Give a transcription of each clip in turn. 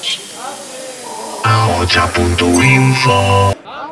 Ahotsa.info.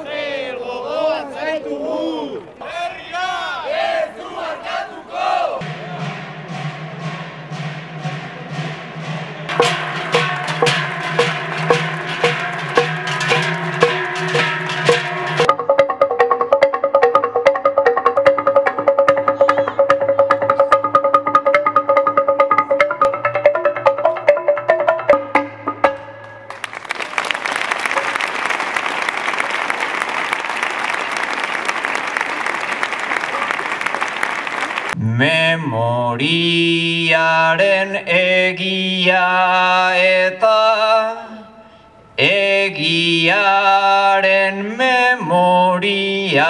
Memoriaren egia eta egiaren memoria.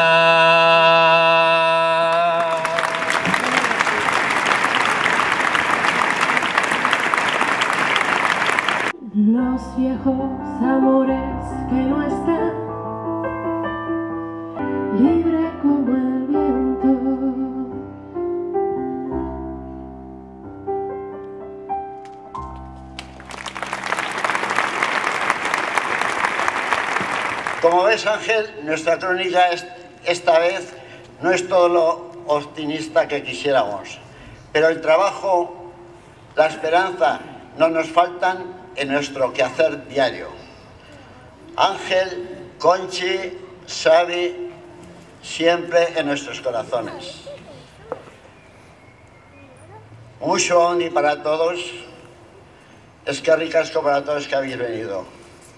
Los viejos amores que no están, libre como el viento. Como ves, Ángel, nuestra crónica esta vez no es todo lo optimista que quisiéramos, pero el trabajo, la esperanza no nos faltan en nuestro quehacer diario. Ángel, Conchi, Xavi, siempre en nuestros corazones. Mucho ondi para todos. Eskerrik asko para todos que habéis venido.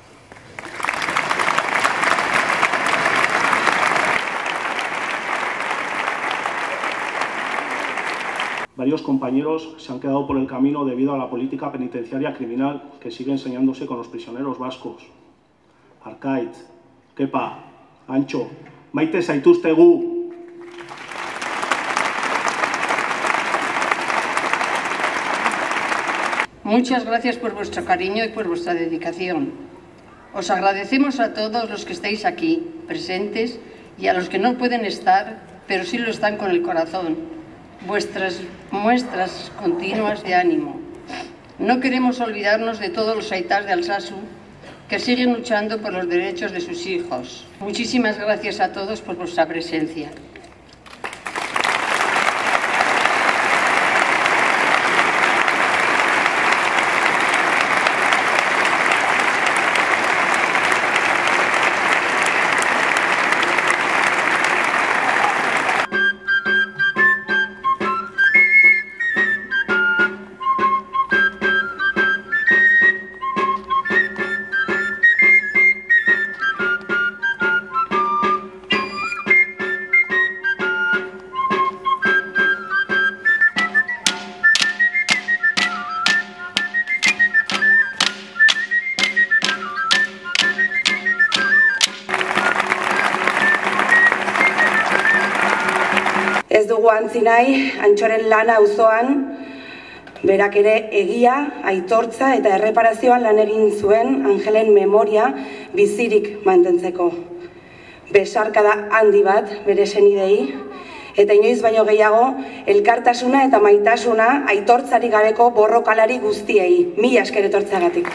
Varios compañeros se han quedado por el camino debido a la política penitenciaria criminal que sigue enseñándose con los prisioneros vascos. Arkaitz, Kepa, Antxo, maite zaituztegu. Muchas gracias por vuestro cariño y por vuestra dedicación. Os agradecemos a todos los que estáis aquí, presentes, y a los que no pueden estar, pero sí lo están con el corazón. Vuestras muestras continuas de ánimo. No queremos olvidarnos de todos los aitas de Altsasu que siguen luchando por los derechos de sus hijos. Muchísimas gracias a todos por vuestra presencia. Ez dugu antzi nahi, Antxoren lana auzoan, berak ere egia, aitortza eta erreparazioan lan egin zuen Angelen memoria bizirik mantentzeko. Besarkada handi bat bere senidei, eta inoiz baino gehiago, elkartasuna eta maitasuna aitortzarik gabeko borrokalari guztiei. Mila esker etortzeagatik.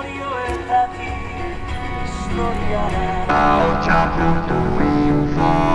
Ahotsa.info.